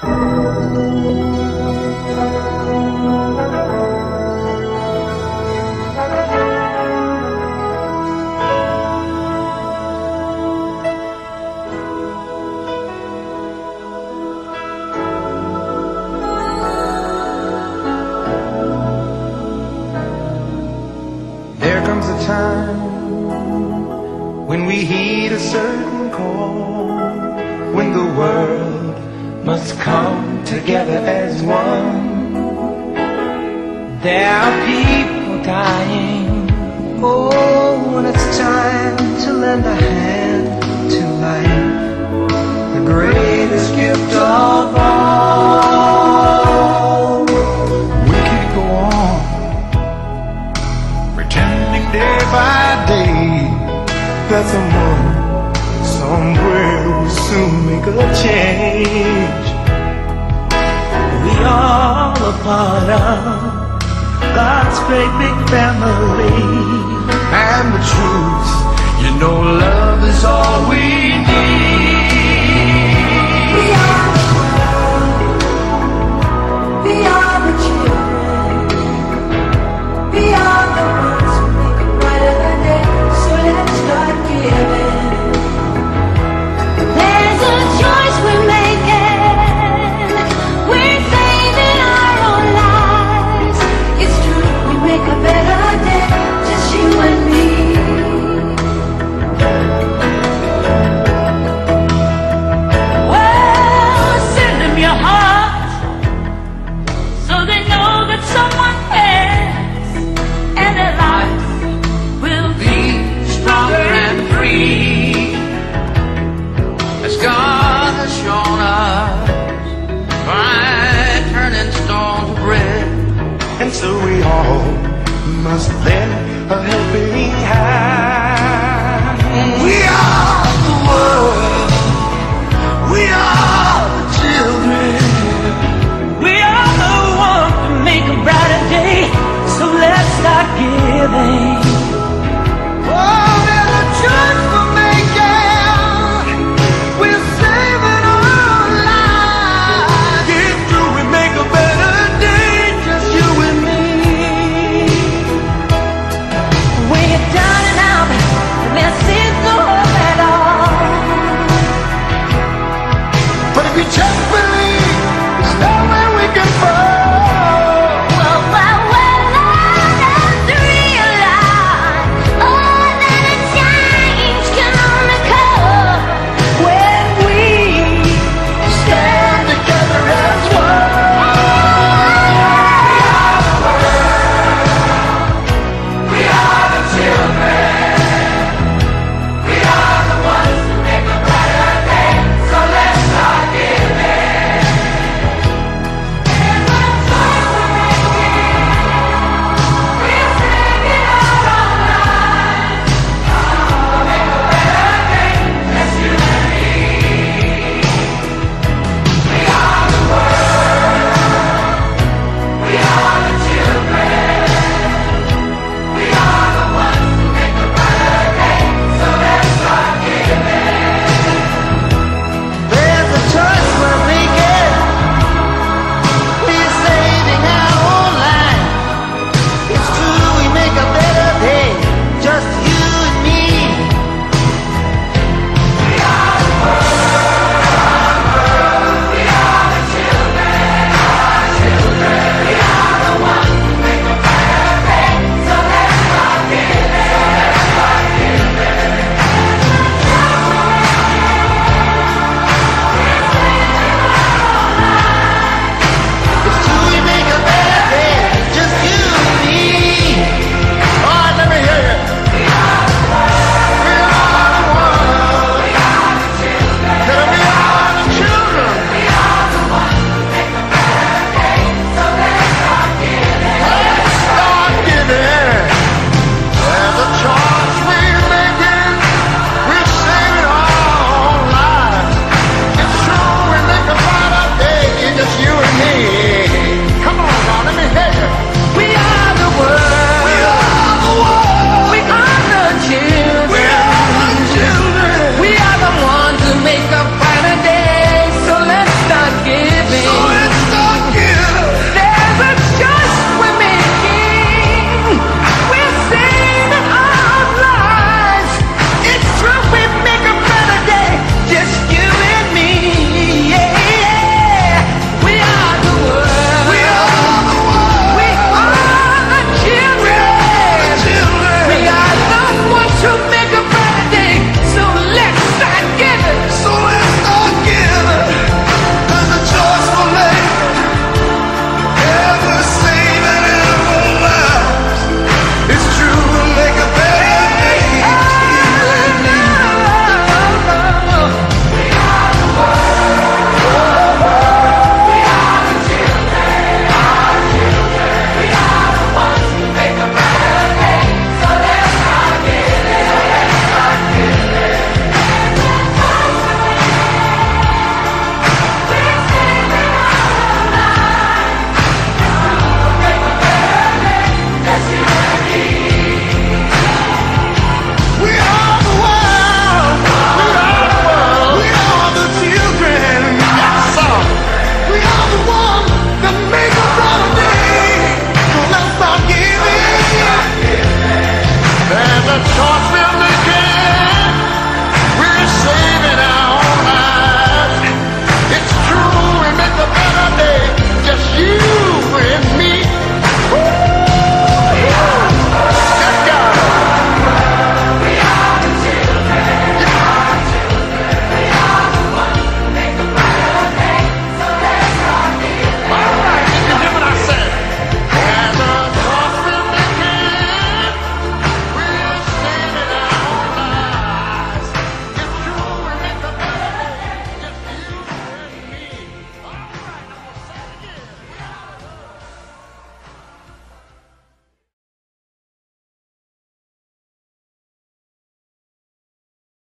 Time when we heed a certain call, when the world must come together as one. There are people dying. Oh, when it's time to lend a hand to life, the greatest gift of all. We can't go on pretending day by day that someone somewhere will soon make a change. We all a part of God's great big family, and the truth, you know, love is all we need. We are the world, we are the children, we are the ones who make a brighter day. So let's start giving. There's a choice we're making. We're saving our own lives. It's true, we make a better day, just you and me. Well, send them your heart, so they know that someone cares, and their life will be stronger and free, as God has shown us by turning stone to bread. And so we all must lend a hand